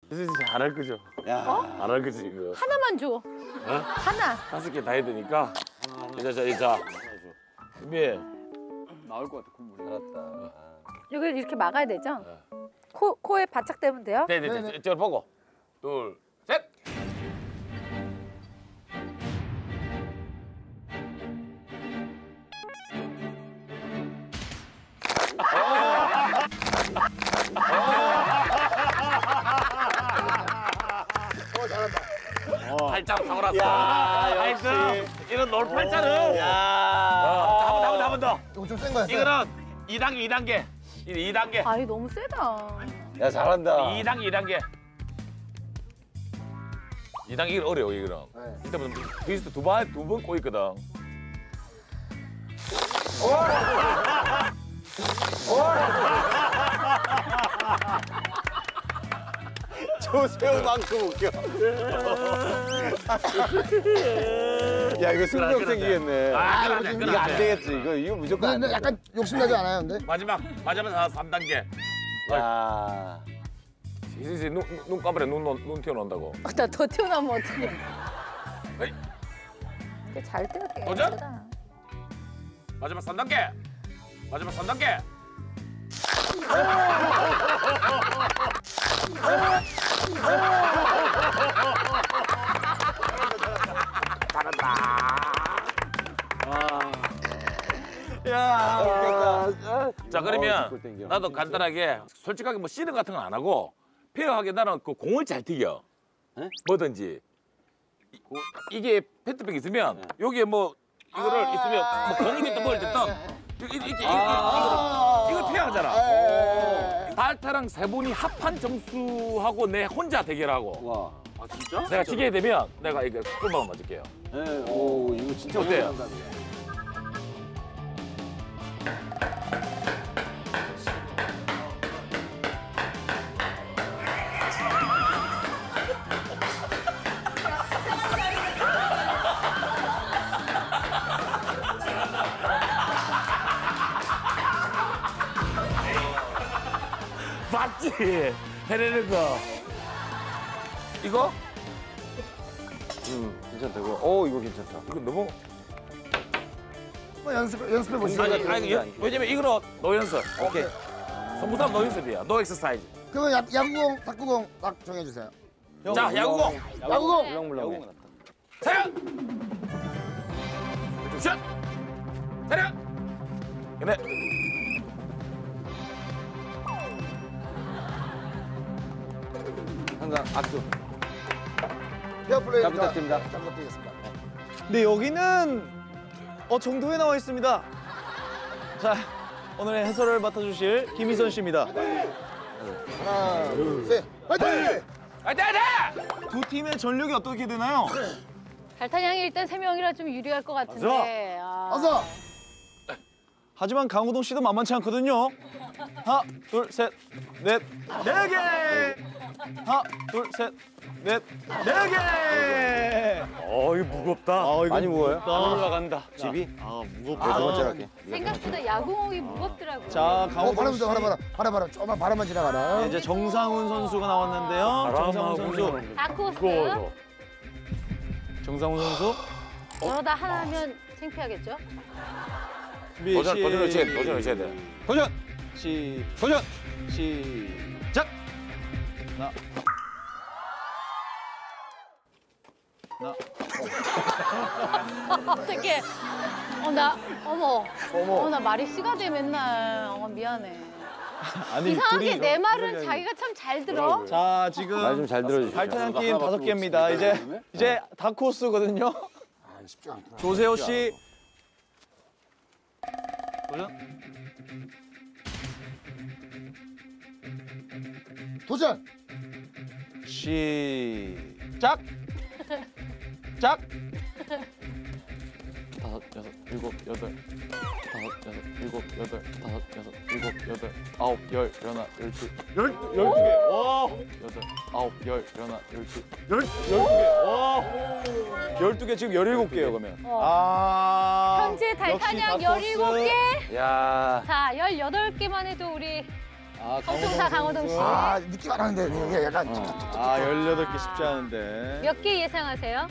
진짜 잘할 거죠? 야. 잘할 거지 이거. 하나만 줘. 하나. 5개 다 해야 되니까. 자. 준비. 나올 것 같아 콧물이. 살았다. 여기 이렇게 막아야 되죠? 코에 바짝 대면 돼요? 네. 저를 보고. 둘, 셋. 팔짱 타고 났어. 나이스. 이런 롤 팔짱은. 한 번 더. 이거 좀 센 거야. 이거는 2단계. 2단계. 아, 이거 너무 세다. 야 잘한다. 2단계. 2단계 이거 어려워 이거는. 이때부터 트위스트 두 번 꼬있거든. 조세호만큼 웃겨. 야 이거 승부욕 생기겠네. 이거 안 되겠지. 이거 무조건 안 근데 돼. 약간 욕심나지 않아요, 근데? 마지막 3단계. 야. 이제 눈 감으래 눈 튀어나온다고. 나 더 튀어나오면 어떡해. 에이. 잘 떼게. 도전! 마지막 3단계. 야 웃겼다. 자 그러면 나도 간단하게 솔직하게 뭐 시드 같은 건 안 하고 페어하게 나는 그 공을 잘 튀겨. 뭐든지 이게 페트병 있으면 여기에 뭐 이거를 있으면 뭐 공이 됐든 뭘 됐든 이거 페어하잖아. 달타랑 세 분이 합한 점수하고 내 혼자 대결하고. 와. 아 진짜? 내가 지게 되면 내가 이거 꿀밤 맞을게요. 네. 오 이거 진짜 어때요? 맞지? 해내는 거. 이거? 괜찮다 이거. 오 이거 괜찮다. 이거 너무. 연습해 보시죠. 아니, 왜냐면 이거는 노연습. 오케이. 성부삼 노연습이야. 노 엑서사이즈. 그러면 야구공, 탁구공 딱 정해주세요. 자, 야구공. 야구공. 물렁물렁해. 차렷! 슛! 차렷! 근데 항상 악수. 페어플레이 잘 부탁드립니다. 잘 부탁드리겠습니다. 네, 여기는 정도에 나와 있습니다. 자, 오늘의 해설을 맡아주실 김희선 씨입니다. 하나, 둘, 셋. 화이팅! 화이팅! 두 팀의 전력이 어떻게 되나요? 달타냥이 일단 3명이라 좀 유리할 것 같은데. 어서. 하지만 강호동 씨도 만만치 않거든요. 하나, 둘, 셋, 넷, 4개! 하나, 둘, 셋, 넷, 4개! 이거 무겁다. 이거 많이 무거워요? 올라간다. 집이? 무겁다. 두 번째 할게. 생각보다 야구공이 무겁더라고요. 자, 강호동 바람 씨. 좀 바람. 조금만 바람만 지나가라. 이제 정상훈 선수가 나왔는데요. 정상훈 선수. 다코스. 정상훈 선수. 저러다 하나 하면 창피하겠죠? 준비, 도전 외쳐야 돼. 도전! 도전! 시작! 하나. 어떡해. 나 말이 씨가 돼 맨날. 미안해. 아니, 이상하게 둘이 내 말은 자기가 참 잘 들어. 자, 지금 말 좀 잘 들어주시죠. 달타냥 팀 5개입니다. 이제 다코스거든요. 쉽지 않구나. 조세호 씨. 도전. 도전. 시작. 짝. 5, 6, 7, 8. 5, 6, 7, 8. 5, 6, 7, 8. 9, 10, 11, 12. 12개. 와. 8, 9, 10, 11, 12. 12개. 와. 12개 지금 17개예요, 그러면. 현재 달타냥 역시 다코스. 17개. 야. 자, 18개만 해도 우리 홍종사 강호동 씨. 아 느낌 안 하는데 이게 약간 아 18개 쉽지 않은데. 몇 개 예상하세요?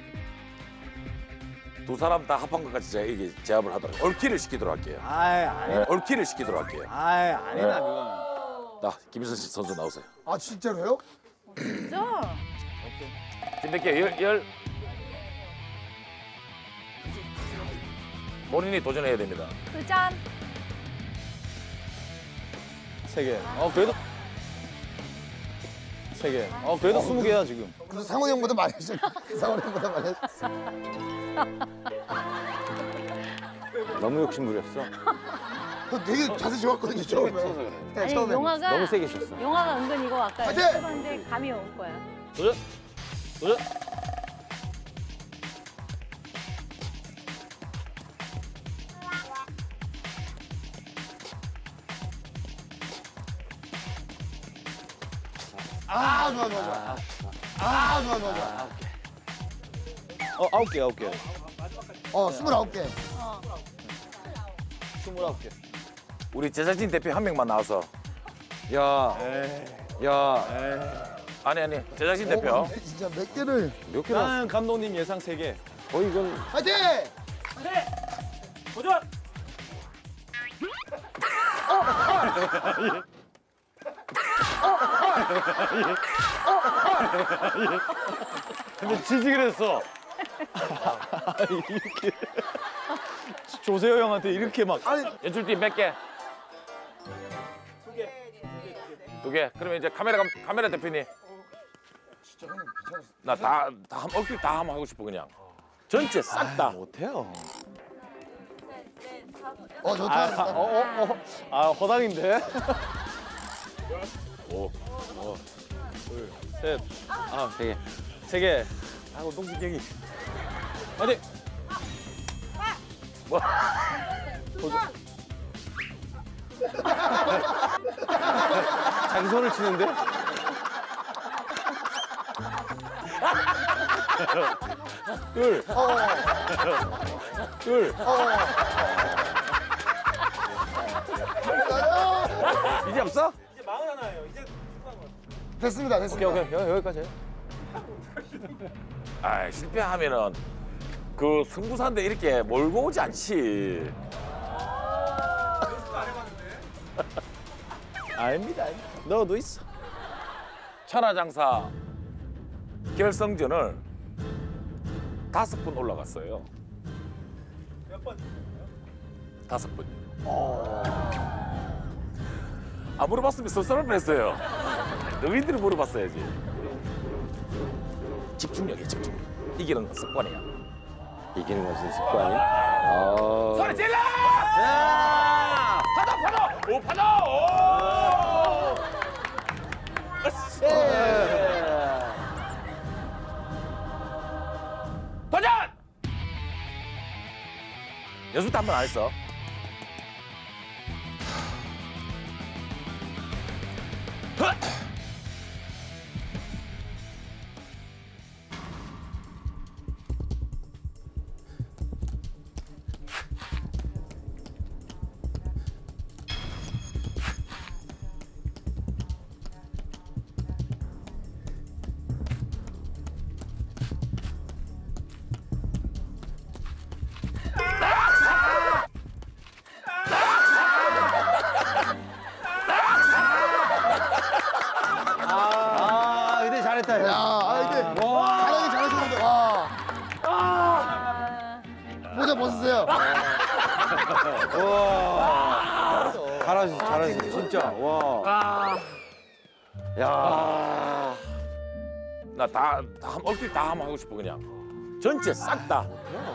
두 사람 다 합한 것 같이 제가 이게 제압을 하도록 옳기를 시키도록 할게요. 아이 아니. 네, 옳기를 시키도록 할게요. 아이 아니다 그건. 자, 김희선 씨 선수 나오세요. 아 진짜로요? 진짜? 지금 몇 개? 열. 본인이 도전해야 됩니다. 도전. 3개. 그래도 3개. 그래도 20개야 지금. 그래도 상훈이 형보다 많이 했어. 상훈이 형보다 많이 했어. 너무 욕심부렸어. 되게 자세 좋았거든요 처음에. 네, 아니 처음에. 용화가 너무 세게 쳤어. 용화가 은근 이거 아까 화이팅! 해봤는데 감이 올 거야. 도전. 도전. 아 좋아 좋아 좋아. 아 좋아 좋아 좋아. 9개 9개. 29개. 29개. 우리 제작진 대표 한 명만 나와서. 야. 아니 제작진 대표. 진짜 몇 개를. 몇 개? 나는 감독님 예상 3개. 이건 화이팅! 도전. 근데 지지를 했어. 이렇게 조세호 형한테 이렇게 막. 연출팀 몇 개? 2개. 그러면 이제 카메라 대표님. 나 다 얼핏 다 한번 하고 싶어 그냥. 전체 싹 다. 못해요. 좋다. 허당인데. 오. 둘, 셋. 3개. 3개. 동진경이. 어디? 뭐? 도전. 자기 손을 치는데? 둘. 둘. 이제 없어? 됐습니다. 오케이. 여기까지 해. 아 실패하면은 그 승부사인데 이렇게 몰고 오지 않지. 아닙니다. 너도 있어. 천하장사 결승전을 5번 올라갔어요. 몇 번? 5번이요. 안 물어봤으면 쏠쏠할 뻔했어요. 너희들이 물어봤어야지. 집중력이야 집중력. 이기는 건 습관이야. 이기는 것은 습관이야? 소리 질러! 야! 파도! 오 파도! 오! 도전! 연습 때 한 번 안 했어. 근데 잘했다. 야, 이게 잘하긴 잘하시는데 와. 모자 벗으세요. 잘하셨어, 진짜. 와. 야. 나 얼핏 다 한번 하고 싶어 그냥. 전체 싹 다.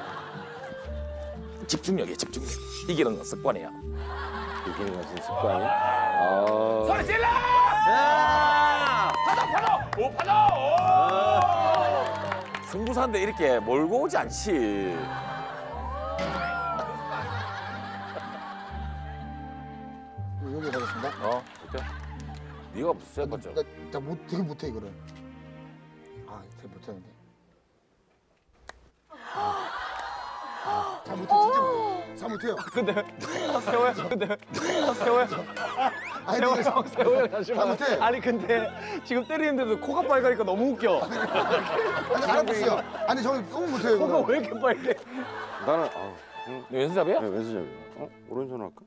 집중력이야 집중력. 이기는 건 습관이야. 이기는 것은 습관이야? 소리 질러! 야! 파도! 오 파도! 오! 승부사인데 이렇게 몰고 오지 않지. 여기 가겠습니다. 어때? 네가 무슨 거죠? 나 되게 못해 이거를. 되게 못하는데. 잘못해 진짜 잘못해요. 근데 세호야. 근데 세호야. 아니 세호야 잠시만. 잘못해. 아니 근데 지금 때리는데도 코가 빨가니까 너무 웃겨. 아니 알아보세요. 아니 저는 너무 못해요. 코가 이거. 왜 이렇게 빨개? 나는 너 왼손잡이야? 네, 왼손잡이. 오른손 할까?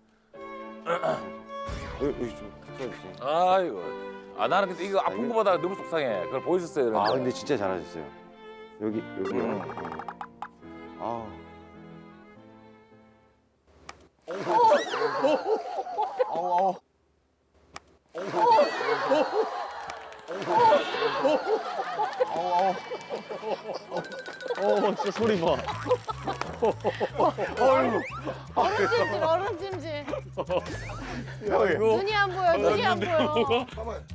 여기 좀 써주세요. 아이고. 아 나는 근데 이거 아픈 거보다 너무 속상해. 그걸 보여줬어요. 아 근데 진짜 잘하셨어요. 여기요. 아. 진짜 소리 봐. 얼음찜질, 얼음찜질. 눈이 안 보여, 눈이 안 보여. 봐봐요.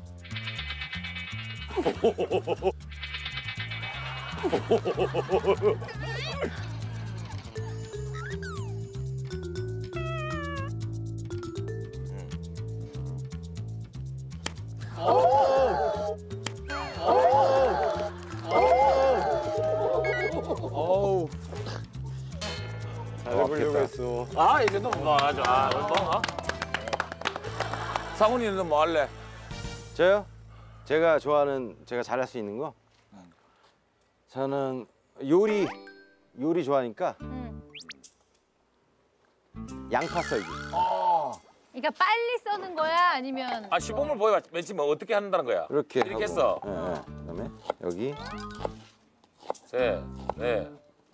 어우. 잘해보려고 했어. 아 이제 너무 맞아. 아, 뭐? 상훈이는 너 뭐 할래? 저요? 제가 좋아하는 제가 잘할 수 있는 거? 저는 요리 좋아하니까 양파 썰기. 그러니까 빨리 써는 거야? 아니면 아 시범을 보여봐. 맨 처음에 어떻게 한다는 거야? 이렇게 이렇게 하고. 했어. 예, 예. 그다음에 여기 셋, 넷.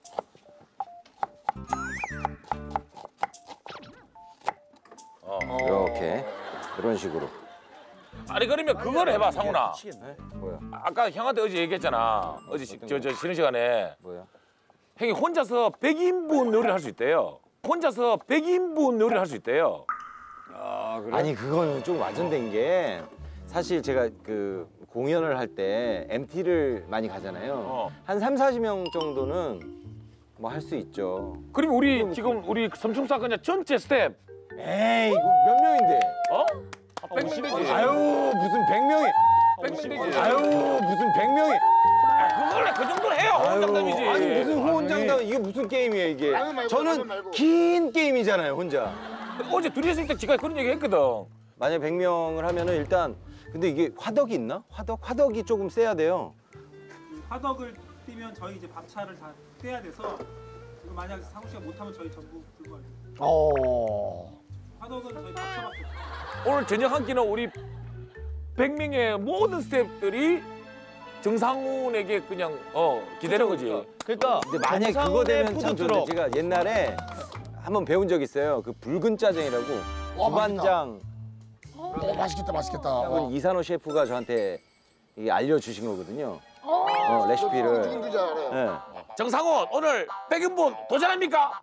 이렇게 이런 식으로. 아니 그러면 그걸 해봐 상훈아. 네? 뭐야? 아까 형한테 어제 얘기했잖아. 어제 저 쉬는 시간에 뭐야? 형이 혼자서 100인분 요리를 할 수 있대요. 혼자서 100인분 요리를 할 수 있대요. 아니 그거는 좀 완전된 게 사실 제가 그 공연을 할 때 MT를 많이 가잖아요. 한 3-40명 정도는 뭐 할 수 있죠. 그럼 우리 지금 우리 섬충사건자 전체 스텝 에이 이거 몇 명인데? 어? 100명 되지. 아유 무슨 100명이 100명 되지. 아유 무슨 100명이 그걸 그 정도는 해요. 호흡장담이지. 아니 무슨 호언장담 이게 무슨 게임이에요 이게? 라면 말고, 저는 라면 말고. 긴 게임이잖아요 혼자. 어제 둘이 했을 때 지가 그런 얘기 했거든. 만약 100명을 하면은 일단 근데 이게 화덕이 있나? 화덕이 조금 세야 돼요. 그 화덕을 띄면 저희 이제 밥차를 다 떼야 돼서 이거 만약 상우 씨가 못하면 저희 전부 불구할게요. 화덕은 저희 밥차밖에 없어요. 오늘 저녁 한 끼는 우리 100명의 모든 스태프들이 정상훈에게 그냥 기대는 거지. 그러니까 근데 만약 그거 되면 참 좋은데 제가 옛날에 한번 배운 적 있어요. 그 붉은 짜장이라고 두반장 맛있겠다 맛있겠다. 은 이산호 셰프가 저한테 이게 알려주신 거거든요. 레시피를. 죽은 줄 알아요. 네. 정상훈 오늘 100인분 도전합니까?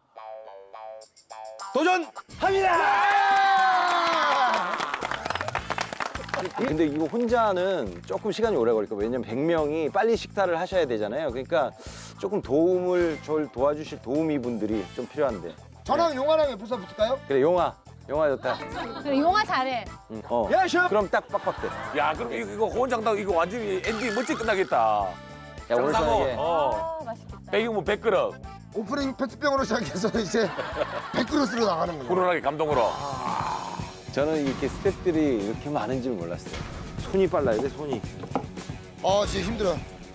근데 이거 혼자는 조금 시간이 오래 걸릴 거예요. 왜냐면 100명이 빨리 식사를 하셔야 되잖아요. 그러니까 조금 저를 도와주실 도우미 분들이 좀 필요한데. 저랑 용화랑 F4 붙을까요? 그래 용화 좋다. 그래, 용화 잘해. 야 셰프. 그럼 딱 빡빡 돼. 야 그럼 이거 호언장담 이거 완전히 엔딩 멋지게 끝나겠다. 야 오늘 정상훈 저녁에 맛있겠다. 100인분 100그릇 오프닝 페트병으로 시작해서 이제 100그릇으로 나가는 거예요. 훈훈하게 감동으로. 저는 이렇게 스태프들이 이렇게 많은 줄 몰랐어요. 손이 빨라야 돼 손이. 진짜 힘들어.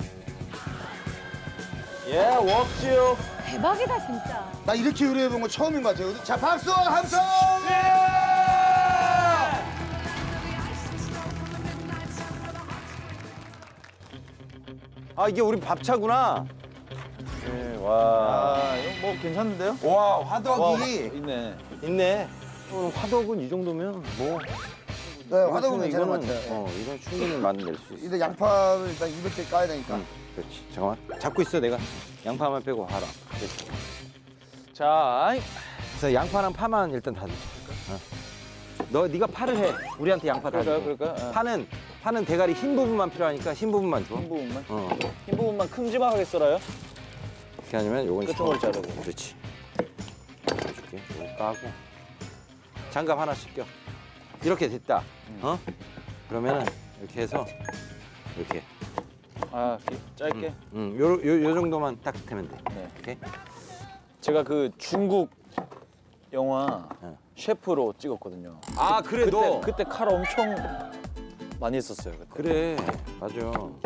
예 웍지요. 대박이다 진짜. 나 이렇게 요리해본 거 처음인 것 같아요. 자 박수 함성. 아 이게 우리 밥차구나. 네, 와. 이거 뭐 괜찮은데요? 와 화덕이 있네. 있네. 화덕은 이 정도면 뭐. 네, 화덕은 괜찮은 것 같아요. 이건 충분히 만들 수 있어. 근데 양파를 일단 200개 까야 되니까. 그렇지. 잠깐만. 잡고 있어 내가. 양파만 빼고 하라. 그렇지. 자, 그래서 양파랑 파만 일단 다 넣자. 네가 파를 해. 우리한테 양파 다 줘. 그럴까요? 파는 대가리 흰 부분만 필요하니까 흰 부분만 줘. 흰 부분만? 어. 흰 부분만 큼지막하게 썰어요? 이렇게 하면 요건 끝으로 자르고. 그렇지. 해줄게. 요거 까고. 장갑 하나씩 껴. 이렇게 됐다. 그러면은 이렇게 해서 이렇게. 아, 짧게? 요 정도만 딱 되면 돼. 네. 오케이. 제가 그 중국 영화 네. 셰프로 찍었거든요. 아 그래도 그때 칼 엄청 많이 했었어요. 그때. 그래 맞아. 응?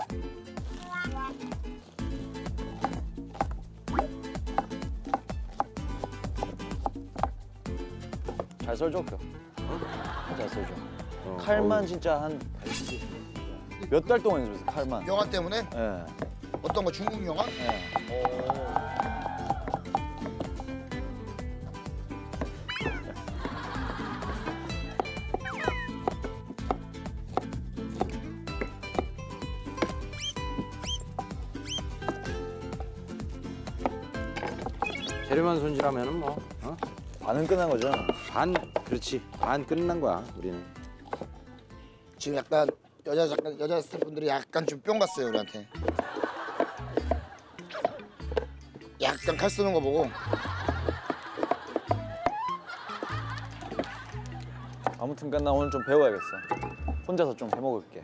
잘 썰죠, 그. 잘 썰죠. 어, 칼만 진짜 한 몇 달 동안 연습했어요. 칼만. 영화 때문에? 예. 어떤 거 중국 영화? 예. 재료만 손질하면은 뭐 반은 끝난 거죠. 반 그렇지 반 끝난 거야 우리는. 지금 약간 여자 스태프분들이 약간 좀 뿅 갔어요 우리한테. 약간 칼 쓰는 거 보고. 아무튼 나 오늘 좀 배워야겠어. 혼자서 좀 해먹을게.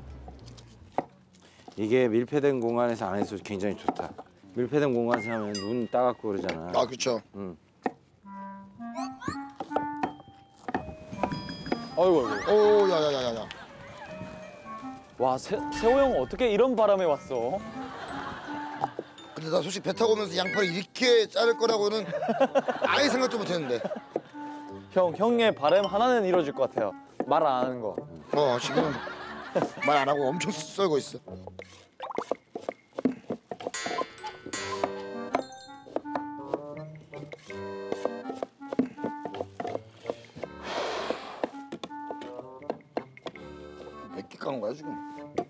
이게 밀폐된 공간에서 안 해서 굉장히 좋다. 밀폐된 공간에서 하면 눈 따갑고 그러잖아. 아 그렇죠. 응. 어이구 어이구. 오 야야야야야. 와 세호 형 어떻게 이런 바람에 왔어? 근데 나 솔직히 배 타고 오면서 양파를 이렇게 자를 거라고는 아예 생각도 못했는데. 형의 바람 하나는 이루어질 것 같아요. 말 안 하는 거. 지금 말 안 하고 엄청 썰고 있어. 몇 개 까는 거야 지금?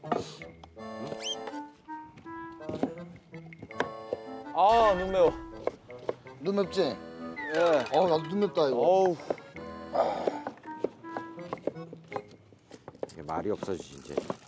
아 눈 매워. 눈 맵지? 예. 나도 눈 맵다 이거. 어우. 이게 말이 없어지지 이제.